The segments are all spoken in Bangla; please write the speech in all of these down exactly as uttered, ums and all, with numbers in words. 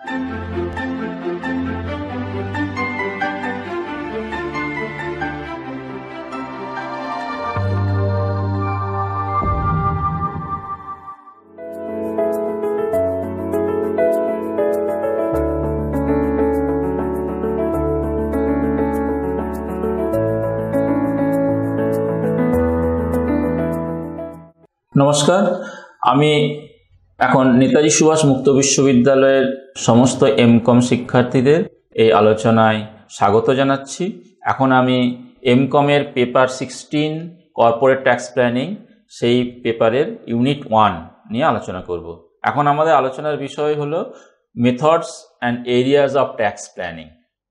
নমস্কার, আমি এখন নেতাজি সুভাষ মুক্ত বিশ্ববিদ্যালয়ের সমস্ত এমকম শিক্ষার্থীদের এই আলোচনায় স্বাগত জানাচ্ছি। এখন আমি এমকমের paper sixteen corporate tax planning সেই পেপারের ইউনিট ওয়ান নিয়ে আলোচনা করব। এখন আমাদের আলোচনার বিষয় হলো methods and areas of tax planning.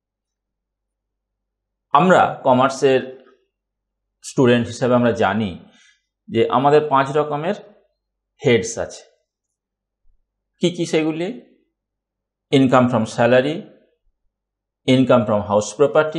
আমরা কমার্সের স্টুডেন্ট হিসেবে আমরা জানি যে আমাদের পাঁচ রকমের হেডস আছে। কি কি সেগুলি? Income from salary, income from house property,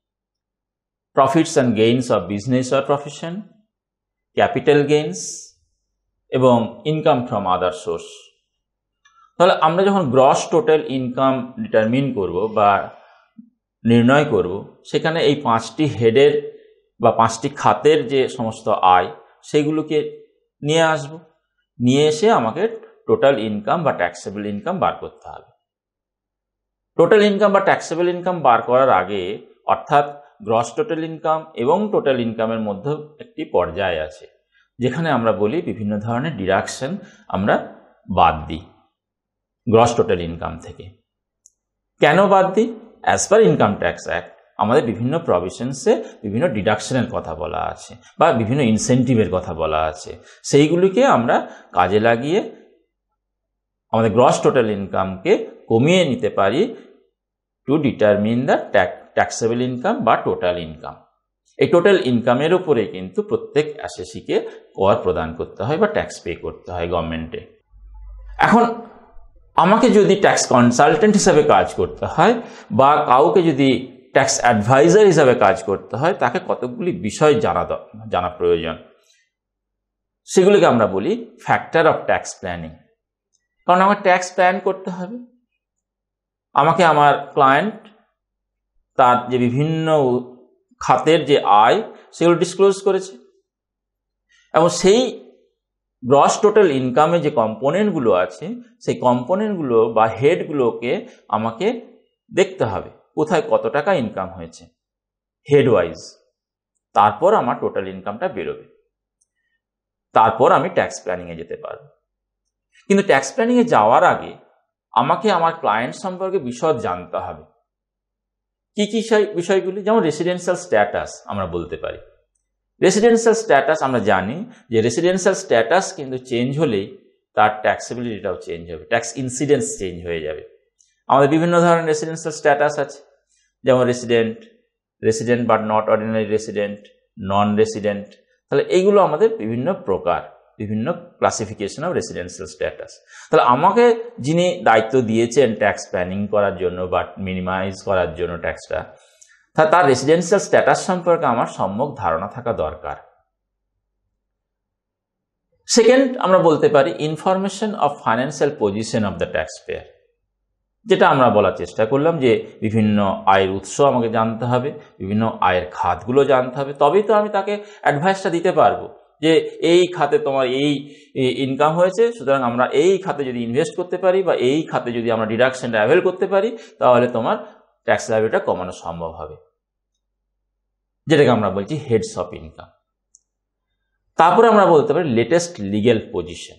profits and gains of business or profession, capital gains এবং ইনকাম ফ্রম আদার সোর্স। তাহলে আমরা যখন গ্রস টোটাল ইনকাম ডিটারমিন করব বা নির্ণয় করব, সেখানে এই পাঁচটি হেডের বা পাঁচটি খাতের যে সমস্ত আয় সেইগুলোকে নিয়ে আসব, নিয়ে এসে আমাকে টোটাল ইনকাম বা ট্যাক্সেবল ইনকাম বার করতে হবে। টোটাল ইনকাম বা ট্যাক্সেবল ইনকাম বার করার আগে, অর্থাৎ গ্রস টোটাল ইনকাম এবং টোটাল ইনকামের মধ্যে একটি পর্যায় আছে যেখানে আমরা বলি বিভিন্ন ধরনের ডিডাকশন আমরা বাদ দিই গ্রস টোটাল ইনকাম থেকে। কেন বাদ দিই? As per income tax act আমাদের বিভিন্ন প্রভিশনসে বিভিন্ন ডিডাকশনের কথা বলা আছে বা বিভিন্ন ইনসেন্টিভের কথা বলা আছে। সেইগুলিকে আমরা কাজে লাগিয়ে আমাদের গ্রস টোটাল ইনকামকে কমিয়ে নিতে পারি to determine the taxable income বা টোটাল ইনকাম। এই টোটাল ইনকামের উপরে কিন্তু প্রত্যেক অ্যাসেসিকে কর প্রদান করতে হয় বা ট্যাক্স পে করতে হয় গভর্নমেন্টে। এখন আমাকে যদি ট্যাক্স কনসালটেন্ট হিসাবে কাজ করতে হয় বা কাউকে যদি ট্যাক্স অ্যাডভাইজার হিসাবে কাজ করতে হয়, তাকে কতকগুলি বিষয় জানা জানা প্রয়োজন। সেগুলিকে আমরা বলি ফ্যাক্টর অফ ট্যাক্স প্ল্যানিং। কারণ আমার ট্যাক্স প্ল্যান করতে হবে। আমাকে আমার ক্লায়েন্ট তার যে বিভিন্ন খাতের যে আয় সেগুলো ডিসক্লোজ করেছে এবং সেই গ্রস টোটাল ইনকামে যে কম্পোনেন্টগুলো আছে সেই কম্পোনেন্টগুলো বা হেডগুলোকে আমাকে দেখতে হবে কোথায় কত টাকা ইনকাম হয়েছে হেড ওয়াইজ। তারপর আমার টোটাল ইনকামটা বেরোবে, তারপর আমি ট্যাক্স প্ল্যানিংয়ে যেতে পারবো। কিন্তু ট্যাক্স প্ল্যানিংয়ে যাওয়ার আগে আমাকে আমার ক্লায়েন্ট সম্পর্কে বিশদ জানতে হবে। কি কি বিষয়গুলি? যেমন রেসিডেন্সিয়াল স্ট্যাটাস আমরা বলতে পারি। রেসিডেন্সিয়াল স্ট্যাটাস আমরা জানি যে রেসিডেন্সিয়াল স্ট্যাটাস কিন্তু চেঞ্জ হলেই তার ট্যাক্সেবিলিটিটাও চেঞ্জ হবে, ট্যাক্স ইনসিডেন্স চেঞ্জ হয়ে যাবে। আমাদের বিভিন্ন ধরনের রেসিডেন্সিয়াল স্ট্যাটাস আছে, যেমন resident, resident but not ordinary resident, non resident. তাহলে এইগুলো আমাদের বিভিন্ন প্রকার, বিভিন্ন ক্লাসিফিকেশন অফ রেসিডেন্সিয়াল স্ট্যাটাস। তাহলে আমাকে যিনি দায়িত্ব দিয়েছেন ট্যাক্স প্ল্যানিং করার জন্য বা মিনিমাইজ করার জন্য ট্যাক্সটা, তা তার রেসিডেন্সিয়াল স্ট্যাটাস সম্পর্কে আমার সম্যক ধারণা থাকা দরকার। সেকেন্ড, আমরা বলতে পারি information of financial position of the taxpayer, যেটা আমরা বলার চেষ্টা করলাম যে বিভিন্ন আয়ের উৎস আমাকে জানতে হবে, বিভিন্ন আয়ের খাতগুলো জানতে হবে, তবেই তো আমি তাকে অ্যাডভাইসটা দিতে পারবো যে এই খাতে তোমার এই ইনকাম হয়েছে, সুতরাং আমরা এই খাতে যদি ইনভেস্ট করতে পারি বা এই খাতে যদি আমরা ডিডাকশনটা অ্যাভেল করতে পারি তাহলে তোমার ট্যাক্স লায়াবিলিটিটা কমানো সম্ভব হবে, যেটাকে আমরা বলছি হেডস অফ ইনকাম। তারপরে আমরা বলতে পারি latest legal position.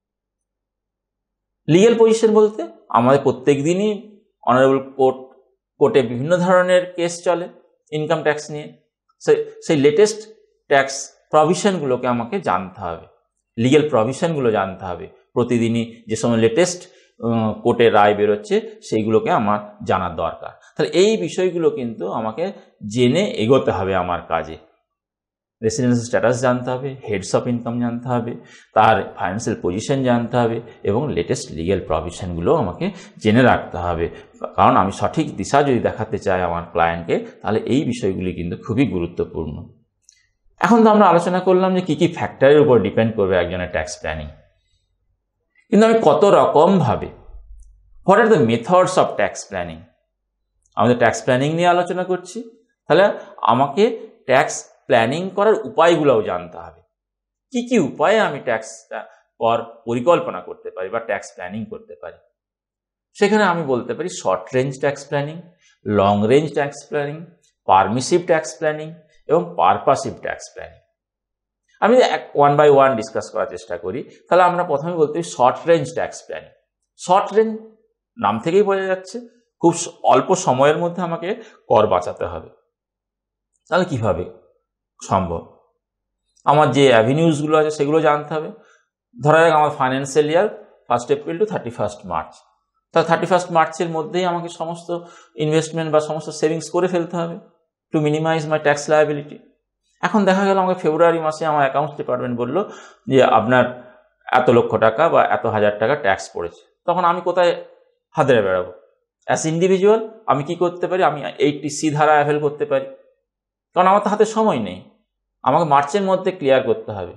Legal position বলতে আমাদের প্রত্যেক দিনই অনারেবল কোর্ট কোর্টে বিভিন্ন ধরনের কেস চলে ইনকাম ট্যাক্স নিয়ে। সেই লেটেস্ট ট্যাক্স প্রভিশনগুলোকে আমাকে জানতে হবে, লিগ্যাল প্রভিশনগুলো জানতে হবে। প্রতিদিনই যে সময় লেটেস্ট কোর্টে রায় বেরোচ্ছে সেইগুলোকে আমার জানার দরকার। তাহলে এই বিষয়গুলো কিন্তু আমাকে জেনে এগোতে হবে আমার কাজে। রেসিডেন্সিয়াল স্ট্যাটাস জানতে হবে, হেডস অফ ইনকাম জানতে হবে, তার ফাইন্যান্সিয়াল পজিশন জানতে হবে এবং লেটেস্ট লিগ্যাল প্রভিশনগুলো আমাকে জেনে রাখতে হবে। কারণ আমি সঠিক দিশা যদি দেখাতে চাই আমার ক্লায়েন্টকে, তাহলে এই বিষয়গুলি কিন্তু খুবই গুরুত্বপূর্ণ। এখন তো আমরা আলোচনা করলাম যে কী কী ফ্যাক্টরের উপর ডিপেন্ড করবে একজনের ট্যাক্স প্ল্যানিং, কিন্তু আমি কত রকমভাবে what are the methods of tax planning? আমাদের ট্যাক্স প্ল্যানিং নিয়ে আলোচনা করছি, তাহলে আমাকে ট্যাক্স প্ল্যানিং করার উপায়গুলোও জানতে হবে। কি কি উপায়ে আমি ট্যাক্স কর পরিকল্পনা করতে পারি বা ট্যাক্স প্ল্যানিং করতে পারি? সেখানে আমি বলতে পারি short range tax planning, long range tax planning, permissive tax planning এবং পারপাসিভ ট্যাক্স প্ল্যানিং। আমি ওয়ান বাই ওয়ান ডিসকাস করার চেষ্টা করি। তাহলে আমরা প্রথমে বলতে পারি short range tax planning. Short range নাম থেকেই বোঝা যাচ্ছে খুব অল্প সময়ের মধ্যে আমাকে কর বাঁচাতে হবে। তাহলে কিভাবে সম্ভব? আমার যে অ্যাভিনিউজগুলো আছে সেগুলো জানতে হবে। ধরা যাক আমার financial year first April to thirty first March, তাহলে থার্টি ফার্স্ট মার্চের মধ্যেই আমাকে সমস্ত ইনভেস্টমেন্ট বা সমস্ত সেভিংস করে ফেলতে হবে to minimise my tax liability. এখন দেখা গেল আমাকে ফেব্রুয়ারি মাসে আমার অ্যাকাউন্টস ডিপার্টমেন্ট বললো যে আপনার এত লক্ষ টাকা বা এত হাজার টাকা ট্যাক্স পড়েছে। তখন আমি কোথায় হাতড়ে বেড়াবো? অ্যাজ ইন্ডিভিজুয়াল আমি কি করতে পারি? আমি এইটটি সি ধারা অ্যাভেল করতে পারি, কারণ আমার তো হাতে সময় নেই, আমাকে মার্চের মধ্যে ক্লিয়ার করতে হবে।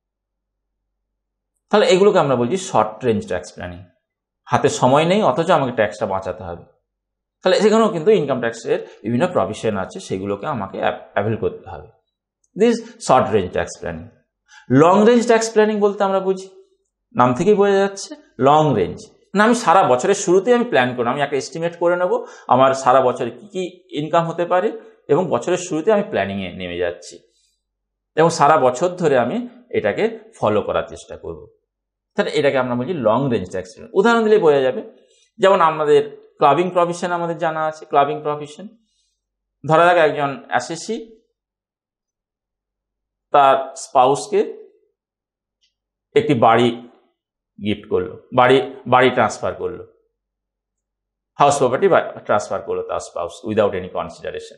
তাহলে এগুলোকে আমরা বলছি শর্ট রেঞ্জ ট্যাক্স প্ল্যানিং। হাতে সময় নেই অথচ আমাকে ট্যাক্সটা বাঁচাতে হবে। তাহলে সেখানেও কিন্তু ইনকাম ট্যাক্সের বিভিন্ন প্রভিশন আছে, সেগুলোকে আমাকে অ্যাভেল করতে হবে। This short range tax planning. Long range tax planning বলতে আমরা বুঝি, নাম থেকেই বোঝা যাচ্ছে লং রেঞ্জ, না আমি সারা বছরের শুরুতেই আমি প্ল্যান করব, আমি একটা এস্টিমেট করে নেব আমার সারা বছরে কী কী ইনকাম হতে পারে এবং বছরের শুরুতে আমি প্ল্যানিংয়ে নেমে যাচ্ছি এবং সারা বছর ধরে আমি এটাকে ফলো করার চেষ্টা করব। তাহলে এটাকে আমরা বলছি লং রেঞ্জ ট্যাক্স প্ল্যান। উদাহরণ দিলে বোঝা যাবে, যেমন আমাদের ক্লাবিং প্রভিশন আমাদের জানা আছে। ক্লাবিং প্রভিশন ধরা যাক একজন অ্যাসেসি তার স্পাউসকে একটি বাড়ি গিফট করলো, বাড়ি বাড়ি ট্রান্সফার করলো, হাউস প্রপার্টি ট্রান্সফার করলো তার স্পাউস উইদাউট এনি কনসিডারেশন।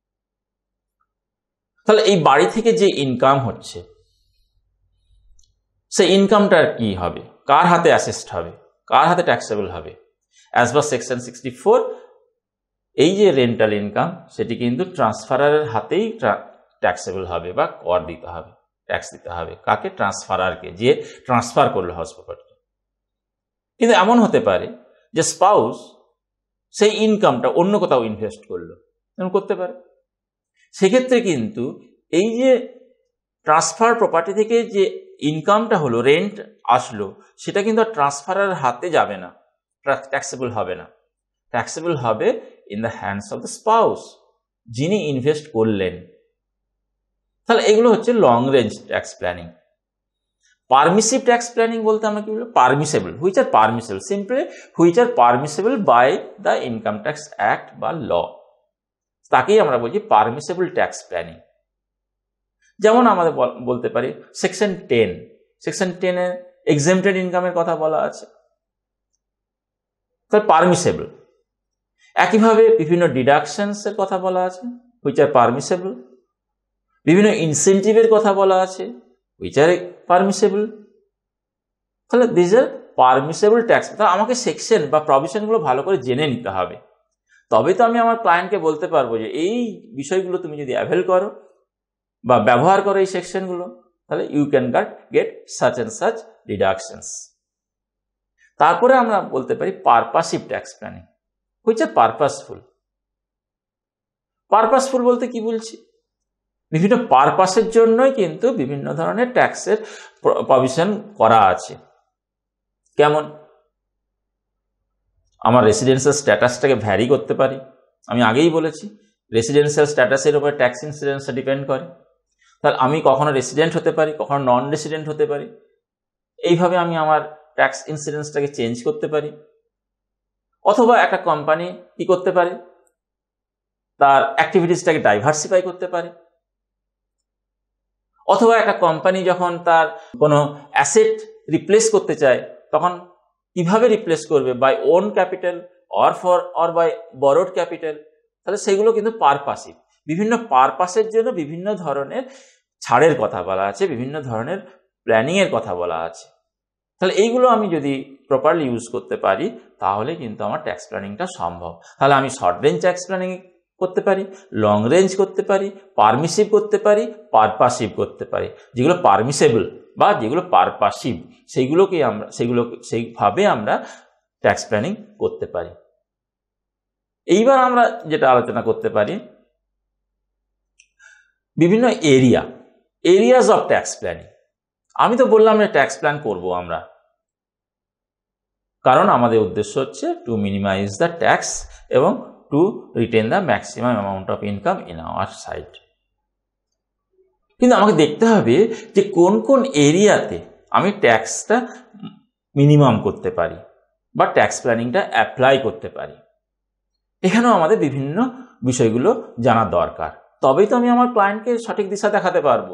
তাহলে এই বাড়ি থেকে যে ইনকাম হচ্ছে সেই ইনকামটার কি হবে? কার হাতে অ্যাসেসড হবে? কার হাতে ট্যাক্সেবল হবে? As per section sixty four এই যে রেন্টাল ইনকাম সেটি কিন্তু ট্রান্সফারারের হাতেই ট্যাক্সেবল হবে বা কর দিতে হবে, ট্যাক্স দিতে হবে। কাকে? ট্রান্সফারারকে, যে ট্রান্সফার করলো হাউস প্রপার্টি। কিন্তু এমন হতে পারে যে স্পাউস সেই ইনকামটা অন্য কোথাও ইনভেস্ট করলো, এমন করতে পারে। সেক্ষেত্রে কিন্তু এই যে ট্রান্সফার প্রপার্টি থেকে যে ইনকামটা হলো, রেন্ট আসলো, সেটা কিন্তু আর ট্রান্সফারার হাতে যাবে না, ট্যাক্সেবল হবে না। ট্যাক্সেবল হবে in the hands of the spouse, যিনি ইনভেস্ট করলেন। তাহলে এগুলো হচ্ছে long range tax planning. Permissive tax planning বলতে আমরা কি বলবো? Permissible, which are permissible, simply which are permissible by the income tax act বা ল, তাকেই আমরা বলছি পারমিসেবল ট্যাক্স প্ল্যানিং। যেমন আমাদের বলতে পারি সেকশন টেন, সেকশন টেনে এক্সেম্পটেড ইনকামের কথা বলা আছে, তার পারমিসেবল। একইভাবে বিভিন্ন ডিডাকশনস এর কথা বলা আছে, হুইচ আর পারমিসেবল। বিভিন্ন ইনসেন্টিভের কথা বলা আছে, হুইচ আর পারমিসেবল। তাহলে দিস আর পারমিসেবল ট্যাক্স। তাহলে আমাকে সেকশন বা প্রভিশনগুলো ভালো করে জেনে নিতে হবে, তবে তো আমি আমার ক্লায়েন্টকে বলতে পারবো যে এই বিষয়গুলো তুমি যদি অ্যাভেল করো বা ব্যবহার করো এই সেকশনগুলো, তাহলে you can get get such and such deductions. তারপরে আমরা বলতে পারি purposive tax planning, which are purposeful. Purposeful বলতে কি বলছি? বিভিন্ন পারপাসের জন্যই কিন্তু বিভিন্ন ধরনের ট্যাক্সের প্রভিশন করা আছে। কেমন? আমার রেসিডেন্সিয়াল স্ট্যাটাসটাকে ভ্যারি করতে পারি। আমি আগেই বলেছি রেসিডেন্সিয়াল স্ট্যাটাসের উপর ট্যাক্স ইন্সিডেন্সটা ডিপেন্ড করে। তাহলে আমি কখনো রেসিডেন্ট হতে পারি, কখনো নন রেসিডেন্ট হতে পারি। এইভাবে আমি আমার ট্যাক্স ইন্সিডেন্সটাকে চেঞ্জ করতে পারি। অথবা একটা কোম্পানি কি করতে পারে? তার অ্যাক্টিভিটিসটাকে ডাইভার্সিফাই করতে পারে। অথবা একটা কোম্পানি যখন তার কোনো অ্যাসেট রিপ্লেস করতে চায়, তখন কিভাবে রিপ্লেস করবে? By own capital or for or by borrowed capital. তাহলে সেগুলো কিন্তু পারপাসিভ। বিভিন্ন পারপাসের জন্য বিভিন্ন ধরনের ছাড়ের কথা বলা আছে, বিভিন্ন ধরনের প্ল্যানিংয়ের কথা বলা আছে। তাহলে এইগুলো আমি যদি প্রপারলি ইউজ করতে পারি তাহলে কিন্তু আমার ট্যাক্স প্ল্যানিংটা সম্ভব। তাহলে আমি শর্ট রেঞ্জ ট্যাক্স প্ল্যানিং করতে পারি, লং রেঞ্জ করতে পারি, পারমিসিভ করতে পারি, পারপাসিভ করতে পারি। যেগুলো পারমিসেবল বা যেগুলো পারপাসিভ সেইগুলোকে আমরা সেগুলো সেইভাবে আমরা ট্যাক্স প্ল্যানিং করতে পারি। এইবার আমরা যেটা আলোচনা করতে পারি, বিভিন্ন area areas of tax planning. আমি তো বললাম যে ট্যাক্স প্ল্যান করব আমরা, কারণ আমাদের উদ্দেশ্য হচ্ছে টু মিনিমাইজ দ্য ট্যাক্স এবং to retain the maximum amount of income in our side. কিন্তু আমাকে দেখতে হবে যে কোন কোন এরিয়াতে আমি ট্যাক্সটা মিনিমাম করতে পারি বা ট্যাক্স প্ল্যানিংটা অ্যাপ্লাই করতে পারি। এখানেও আমাদের বিভিন্ন বিষয়গুলো জানা দরকার, তবেই তো আমি আমার ক্লায়েন্টকে সঠিক দিশা দেখাতে পারবো।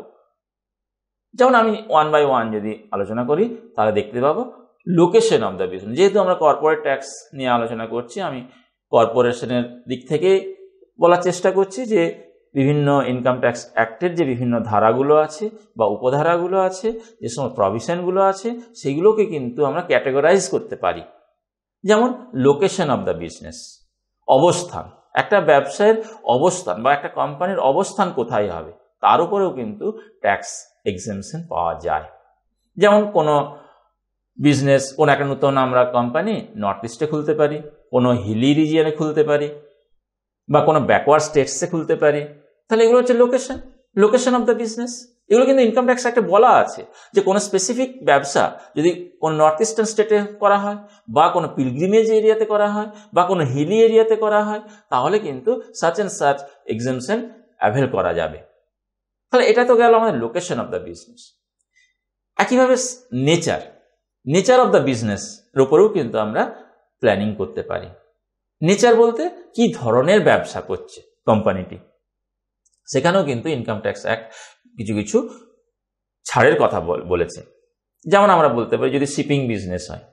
যেমন আমি ওয়ান বাই ওয়ান যদি আলোচনা করি তাহলে দেখতে পাবো লোকেশন অফ দ্য বিজনেস। যেহেতু আমরা কর্পোরেট ট্যাক্স নিয়ে আলোচনা করছি, আমি কর্পোরেশনের দিক থেকে বলার চেষ্টা করছি যে বিভিন্ন ইনকাম ট্যাক্স অ্যাক্টের যে বিভিন্ন ধারাগুলো আছে বা উপধারাগুলো আছে, যে সমস্ত প্রভিশনগুলো আছে, সেগুলোকে কিন্তু আমরা ক্যাটেগরাইজ করতে পারি। যেমন লোকেশন অফ দ্য বিজনেস, অবস্থান, একটা ব্যবসায়ের অবস্থান বা একটা কোম্পানির অবস্থান কোথায় হবে তার উপরেও কিন্তু ট্যাক্স এক্সেমশন পাওয়া যায়। যেমন কোনো বিজনেস, কোনো একটা নতুন আমরা কোম্পানি নর্থ ইস্টে খুলতে পারি, কোনো হিলি রিজিয়নে খুলতে পারি, বা কোনো ব্যাকওয়ার্ড স্টেটসে খুলতে পারি। তাহলে এগুলো হচ্ছে location location of the business. এগুলো কিন্তু ইনকাম ট্যাক্স অ্যাক্টে বলা আছে যে কোনো স্পেসিফিক ব্যবসা যদি কোনো নর্থ ইস্টার্ন স্টেটে করা হয়, বা কোনো পিলগ্রিমেজ এরিয়াতে করা হয়, বা কোনো হিলি এরিয়াতে করা হয়, তাহলে কিন্তু such and such exemption avail করা যাবে। তাহলে এটা তো গেল আমাদের লোকেশন অফ দ্য বিজনেস। একইভাবে nature nature of the business এর উপরেও কিন্তু আমরা প্ল্যানিং করতে পারি। নেচার বলতে কি ধরনের ব্যবসা করছে কোম্পানিটি, সেখানেও কিন্তু ইনকাম ট্যাক্স অ্যাক্ট কিছু কিছু ছাড়ের কথা বলেছে। যেমন আমরা বলতে পারি যদি শিপিং বিজনেস হয়,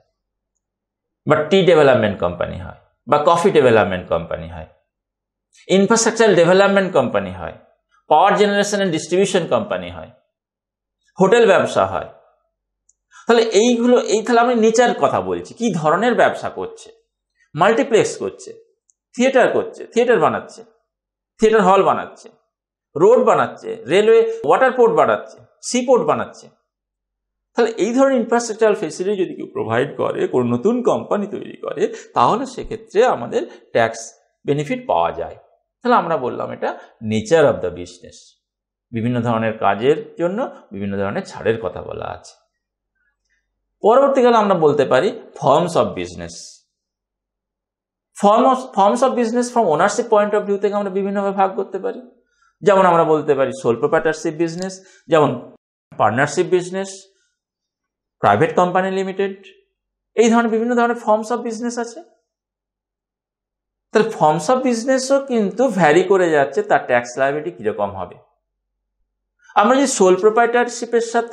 বা টি ডেভেলপমেন্ট কোম্পানি হয়, বা কফি ডেভেলপমেন্ট কোম্পানি হয়, ইনফ্রাস্ট্রাকচার ডেভেলপমেন্ট কোম্পানি হয়, power generation and distribution company হয়, হোটেল ব্যবসা হয়, তাহলে এইগুলো এই তাহলে আমি নেচার কথা বলছি, কি ধরনের ব্যবসা করছে। মাল্টিপ্লেক্স করছে, থিয়েটার করছে, থিয়েটার বানাচ্ছে, থিয়েটার হল বানাচ্ছে, রোড বানাচ্ছে, রেলওয়ে ওয়াটার পোর্ট বানাচ্ছে, সি পোর্ট বানাচ্ছে। তাহলে এই ধরনের ইনফ্রাস্ট্রাকচারাল ফেসিলিটি যদি কেউ প্রোভাইড করে, কোনো নতুন কোম্পানি তৈরি করে, তাহলে সেক্ষেত্রে আমাদের ট্যাক্স বেনিফিট পাওয়া যায়। তাহলে আমরা বললাম এটা নেচার অফ দ্য বিজনেস। বিভিন্ন ধরনের কাজের জন্য বিভিন্ন ধরনের ছাড়ের কথা বলা আছে। পরবর্তীকালে আমরা বলতে পারি forms of business. Form forms of business from ownership point of view থেকে আমরা বিভিন্নভাবে ভাগ করতে পারি। যেমন আমরা বলতে পারি সোল প্রোপ্রাইটারশিপ বিজনেস, যেমন partnership business, private company limited, এই ধরনের বিভিন্ন ধরনের ফর্মস অফ বিজনেস আছে। তাহলে ফর্মস অফ বিজনেসও কিন্তু ভ্যারি করে যাচ্ছে তার ট্যাক্স লায়াবিলিটি কিরকম হবে। আমরা যদি সোল প্রোপ্রাইটারশিপের সাথে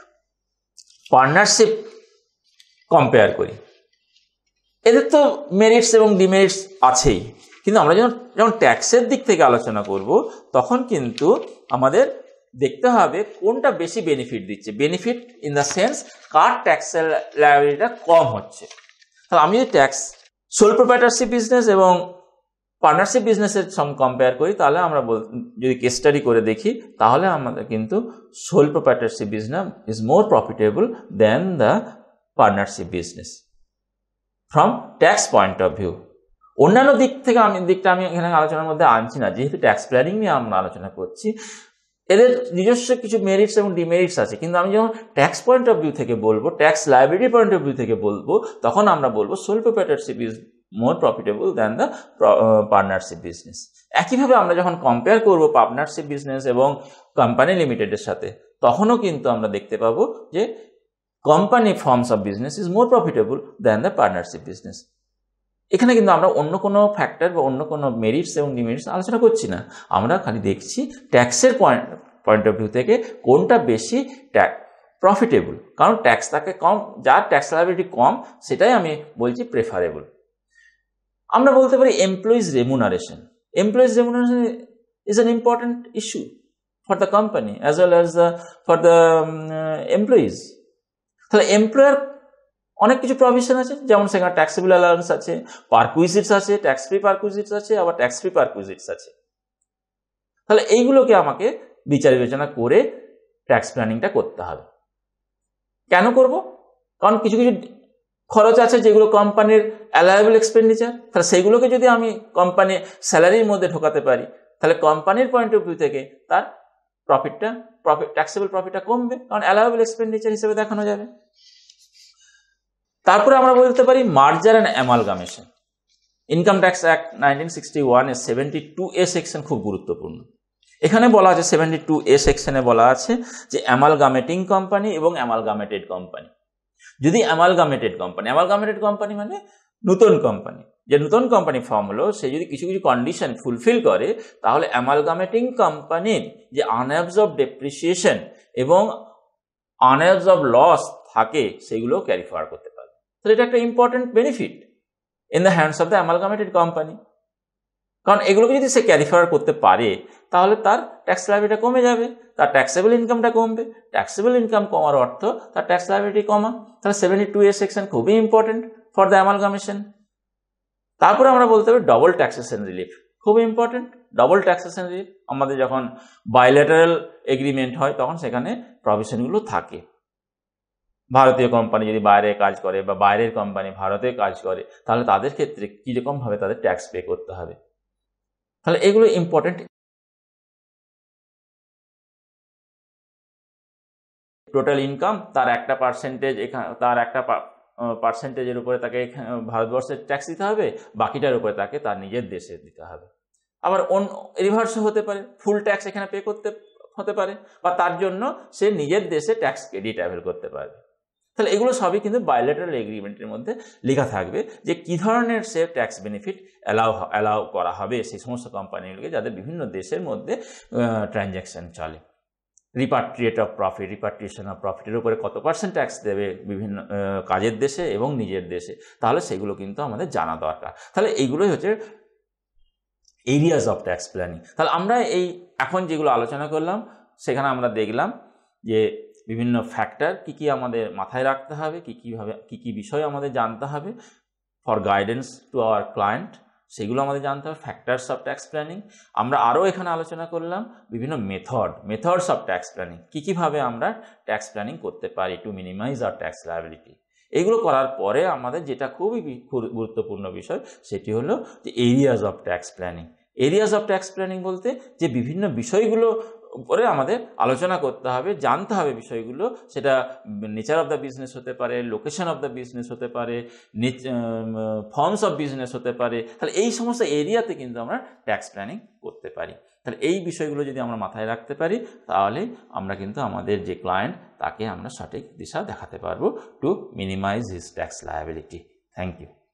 পার্টনারশিপ কম্পেয়ার করি, এদের তো মেরিটস এবং ডিমেরিটস আছেই, কিন্তু আমরা যখন যখন ট্যাক্সের দিক থেকে আলোচনা করব তখন কিন্তু আমাদের দেখতে হবে কোনটা বেশি বেনিফিট দিচ্ছে। বেনিফিট ইন দ্য সেন্স কার ট্যাক্সের লায়াবিলিটিটা কম হচ্ছে। তাহলে আমি যদি ট্যাক্স সোল প্রোপ্রাইটারশিপ বিজনেস এবং পার্টনারশিপ বিজনেসের সঙ্গে কম্পেয়ার করি, তাহলে আমরা যদি কেস স্টাডি করে দেখি, তাহলে আমাদের কিন্তু sole proprietorship business is more profitable then the partnership business from tax point of view. অন্যান্য দিক থেকে আমি দিকটা আমি এখানে আলোচনার মধ্যে আনছি না, যেহেতু ট্যাক্স প্ল্যানিং নিয়ে আমরা আলোচনা করছি। এদের নিজস্ব কিছু মেরিটস এবং ডিমেরিটস আছে, কিন্তু আমি যখন ট্যাক্স পয়েন্ট অফ ভিউ থেকে বলবো, tax liability point of view থেকে বলবো, তখন আমরা বলবো sole proprietorship is more profitable than the partnership business. একইভাবে আমরা যখন কম্পেয়ার করবো পার্টনারশিপ বিজনেস এবং কোম্পানি লিমিটেডের সাথে, তখনও কিন্তু আমরা দেখতে পাবো যে company forms of business is more profitable than the partnership business. এখানে কিন্তু আমরা অন্য কোনো ফ্যাক্টর বা অন্য কোনো মেরিটস এবং ডিমেরিটস আলোচনা করছি না, আমরা খালি দেখছি ট্যাক্সের পয়েন্ট পয়েন্ট অফ ভিউ থেকে কোনটা বেশি ট্যাক্স প্রফিটেবল। কারণ ট্যাক্স তাকে কম, যার ট্যাক্স লায়াবিলিটি কম সেটাই আমি বলছি প্রেফারেবল। আমরা বলতে পারি employees remuneration. Employees remuneration is an important issue for the company as well as the for the employees. তাহলে এমপ্লয়ার অনেক কিছু প্রভিশন আছে, যেমন সেখানে ট্যাক্সেবল অ্যালাউন্স আছে, পারকুইজিটস আছে, ট্যাক্স ফ্রি পারকুইজিটস আছে, আবার ট্যাক্স ফ্রি পারকুইজিটস আছে। তাহলে এইগুলোকে আমাকে বিচার বিবেচনা করে ট্যাক্স প্ল্যানিংটা করতে হবে। কেন করব? কারণ কিছু কিছু খরচ আছে যেগুলো কোম্পানির অ্যালায়েবল এক্সপেন্ডিচার, তাহলে সেগুলোকে যদি আমি কোম্পানি স্যালারির মধ্যে ঢোকাতে পারি তাহলে কোম্পানির পয়েন্ট অফ ভিউ থেকে তার প্রফিটটা প্রফিট ট্যাক্সেবল প্রফিটটা কমবে, কারণ অ্যালায়েবল এক্সপেন্ডিচার হিসেবে দেখানো যাবে। তারপরে আমরা বলতে পারি merger and amalgamation. Income tax act nineteen sixty one এর সেভেন্টি টু এ সেকশন খুব গুরুত্বপূর্ণ। এখানে বলা আছে সেভেন্টি টু এ সেকশনে বলা আছে যে অ্যামালগামেটিং কোম্পানি এবং অ্যামালগামেটেড কোম্পানি, যদি অ্যামালগামেটেড কোম্পানি অ্যামালগামেটেড কোম্পানি মানে নতুন কোম্পানি, যে নতুন কোম্পানি ফর্ম হলো সে যদি কিছু কিছু কন্ডিশন ফুলফিল করে তাহলে অ্যামালগামেটিং কোম্পানির যে আনঅ্যাবজর্ব ডেপ্রিসিয়েশন এবং আনঅ্যাবজর্ব লস থাকে সেগুলো ক্যারি ফরওয়ার্ড করতে পারবে। তাহলে এটা একটা important benefit in the hands of the amalgamated company, কারণ এগুলোকে যদি সে ক্যারি ফরওয়ার্ড করতে পারে তাহলে তার ট্যাক্স লায়াবিলিটি কমে যাবে, তার ট্যাক্সেবল ইনকামটা কমবে। ট্যাক্সেবল ইনকাম কমার অর্থ তার ট্যাক্স লায়াবিলিটি কমা। তাহলে সেভেন্টি টু এ সেকশন খুবই ইম্পর্টেন্ট ফর দ্য অ্যামালগামেশন। তারপরে আমরা বলতে পারি ডবল ট্যাক্সেশন রিলিফ, খুব ইম্পর্টেন্ট। ডবল ট্যাক্সেশন রিলিফ আমাদের যখন বাইলেটারাল এগ্রিমেন্ট হয় তখন সেখানে প্রভিশনগুলো থাকে। ভারতীয় কোম্পানি যদি বাইরে কাজ করে বা বাইরের কোম্পানি ভারতে কাজ করে তাহলে তাদের ক্ষেত্রে কীরকমভাবে তাদের ট্যাক্স পে করতে হবে, তাহলে এগুলো ইম্পর্টেন্ট। টোটাল ইনকাম তার একটা পার্সেন্টেজ এখানে তার একটা পার্সেন্টেজের উপরে তাকে ভারতবর্ষের ট্যাক্স দিতে হবে, বাকিটার উপরে তাকে তার নিজের দেশে দিতে হবে। আবার অন্য রিভার্সও হতে পারে, ফুল ট্যাক্স এখানে পে করতে হতে পারে বা তার জন্য সে নিজের দেশে ট্যাক্স ক্রেডিট অ্যাভেল করতে পারবে। তাহলে এগুলো সবই কিন্তু বাইলেটারাল এগ্রিমেন্টের মধ্যে লেখা থাকবে যে কী ধরনের সে ট্যাক্স বেনিফিট অ্যালাউ অ্যালাউ করা হবে সেই সমস্ত কোম্পানিগুলোকে যাদের বিভিন্ন দেশের মধ্যে ট্রানজ্যাকশন চলে। Repatriate of profit, repatriation of প্রফিটের উপরে কত পার্সেন্ট ট্যাক্স দেবে বিভিন্ন কাজের দেশে এবং নিজের দেশে, তাহলে সেগুলো কিন্তু আমাদের জানা দরকার। তাহলে এইগুলোই হচ্ছে এরিয়াস অফ ট্যাক্স প্ল্যানিং। তাহলে আমরা এই এখন যেগুলো আলোচনা করলাম সেখানে আমরা দেখলাম যে বিভিন্ন ফ্যাক্টর কী কী আমাদের মাথায় রাখতে হবে, কী কীভাবে কী কী বিষয় আমাদের জানতে হবে for guidance to our client, সেগুলো আমাদের জানতে হবে। ফ্যাক্টরস অফ ট্যাক্স প্ল্যানিং আমরা আরও এখানে আলোচনা করলাম। বিভিন্ন method methods of tax planning, কী কীভাবে আমরা ট্যাক্স প্ল্যানিং করতে পারি to minimize our tax liability. এগুলো করার পরে আমাদের যেটা খুবই গুরুত্বপূর্ণ বিষয় সেটি হলো যে areas of tax planning. Areas of tax planning বলতে যে বিভিন্ন বিষয়গুলো উপরে আমাদের আলোচনা করতে হবে, জানতে হবে বিষয়গুলো। সেটা নেচার অফ দ্য বিজনেস হতে পারে, লোকেশন অফ দ্য বিজনেস হতে পারে, ফর্মস অফ বিজনেস হতে পারে। তাহলে এই সমস্ত এরিয়াতে কিন্তু আমরা ট্যাক্স প্ল্যানিং করতে পারি। তাহলে এই বিষয়গুলো যদি আমরা মাথায় রাখতে পারি তাহলে আমরা কিন্তু আমাদের যে ক্লায়েন্ট তাকে আমরা সঠিক দিশা দেখাতে পারবো to minimize his tax liability. Thank you.